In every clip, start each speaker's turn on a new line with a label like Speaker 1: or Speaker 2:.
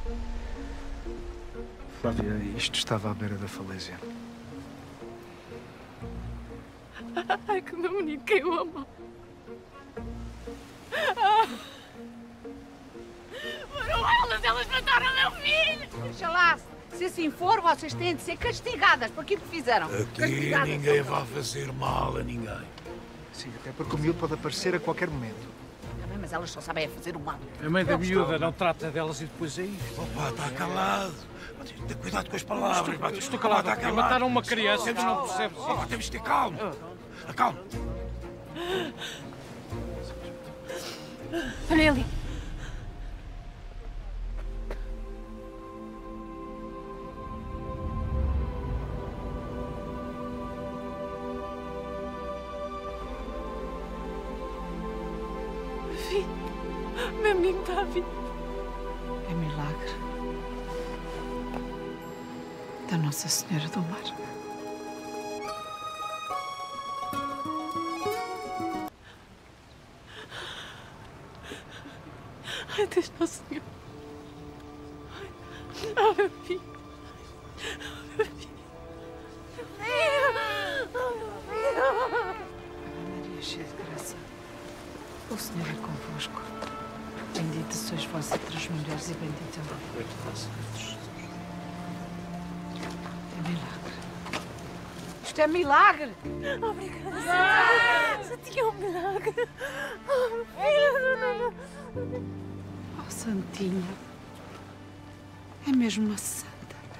Speaker 1: Flávia, isto estava à beira da falência.
Speaker 2: Ai, que meu menino caiu a mão. Foram elas mataram meu filho!
Speaker 3: Deixa lá, se assim for, vocês têm de ser castigadas por aquilo que fizeram.
Speaker 4: Aqui
Speaker 3: Castigadas,
Speaker 4: ninguém
Speaker 3: são
Speaker 4: vai fazer mal a ninguém.
Speaker 1: Sim, até porque o miúdo pode aparecer a qualquer momento.
Speaker 3: Tá bem, mas elas só sabem a fazer o mal.
Speaker 5: A mãe da miúda não trata delas e depois é isto.
Speaker 4: Opa, está calado. Tem cuidado com as palavras.
Speaker 5: Estou calado.
Speaker 4: Está
Speaker 5: Mataram uma criança, tu não percebes
Speaker 4: Oh,
Speaker 5: isso.
Speaker 4: temos de ter calma. Acalma.
Speaker 2: Olha ele. Meu menino está vivo.
Speaker 3: É milagre da Nossa Senhora do Mar.
Speaker 2: Ai, Deus Nosso Senhor. Ai, meu filho. Meu filho.
Speaker 3: Maria, cheia de graça, o Senhor é convosco. Bendita sois vós entre as mulheres e bendito é o fruto do vosso ventre, Jesus. É milagre. Isto é milagre!
Speaker 2: Obrigada, Só tinha um milagre. Oh, meu filho.
Speaker 3: Oh, Santinha. É mesmo uma santa.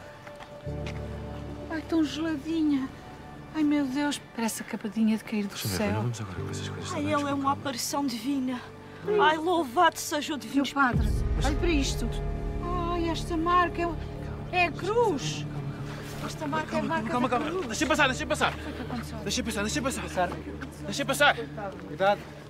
Speaker 3: Ai, tão geladinha. Ai, meu Deus, parece acabadinha de cair do céu.
Speaker 1: Vamos agora com essas coisas.
Speaker 2: Ai, ele é uma aparição divina. Ai, louvado seja o divino.
Speaker 3: Meu padre, olhe para isto. Ai, esta marca é a cruz. Esta marca é a marca
Speaker 5: Calma.
Speaker 3: da cruz.
Speaker 5: Deixa passar.
Speaker 3: O que é que aconteceu?
Speaker 5: Deixa passar. Deixa passar.
Speaker 1: Cuidado.